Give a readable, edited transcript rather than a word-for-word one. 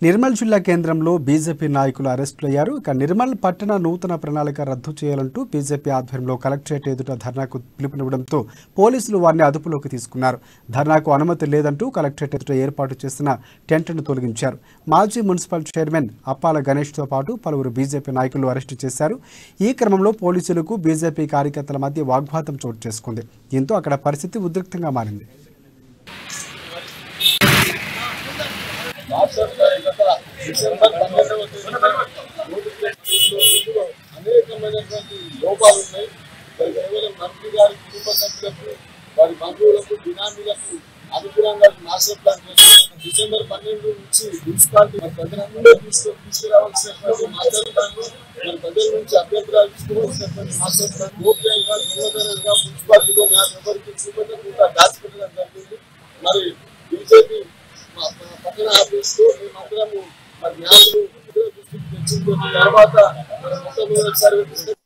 నిర్మల్ జిల్లా కేంద్రంలో బీజేపీ నాయకులు అరెస్టులయ్యారు. ఇక నిర్మల్ పట్టణ నూతన ప్రణాళిక రద్దు చేయాలంటూ బీజేపీ ఆధ్వర్యంలో కలెక్టరేట్ ఎదుట ధర్నాకు పిలుపునివ్వడంతో పోలీసులు వారిని అదుపులోకి తీసుకున్నారు. ధర్నాకు అనుమతి లేదంటూ కలెక్టరేట్ ఎదుట ఏర్పాటు చేసిన టెంట్ను తొలగించారు. మాజీ మున్సిపల్ చైర్మన్ అప్పాల గణేష్తో పాటు పలువురు బీజేపీ నాయకులు అరెస్టు చేశారు. ఈ క్రమంలో పోలీసులకు బీజేపీ కార్యకర్తల మధ్య వాగ్వాదం చోటు చేసుకుంది. దీంతో అక్కడ పరిస్థితి ఉద్రిక్తంగా మారింది. డిసెంబర్ 12వ తేదీన అనేకమైనటువంటి లోపాలు ఉన్నాయి. కేవలం మంత్రి గారి కుటుంబ సభ్యులకు, వారి బంధువులకు, బినామీలకు అనుకూలంగా మాస్టర్ ప్లాన్ చేస్తున్నారు. డిసెంబర్ 12 నుంచి మున్సిపాలిటీ ప్రజలందరూ తీసుకురావాల్సినటువంటి మాస్టర్ ప్లాన్, మన ప్రజల నుంచి అభ్యంతరాలు తీసుకోవాల్సినటువంటి మాస్టర్ ప్లాన్ గోప్యంగా దొంగతనంగా మున్సిపాలిటీలో మ్యాప్ ఎవరికి చూపెట్టకుండా దాచిపెట్టడం జరిగింది. మరి బీజేపీ పట్టణ ఆఫీసులో మేమందరము న్యాయాలు దృష్టికి తెచ్చిన తర్వాత మొట్టమొదటిసారి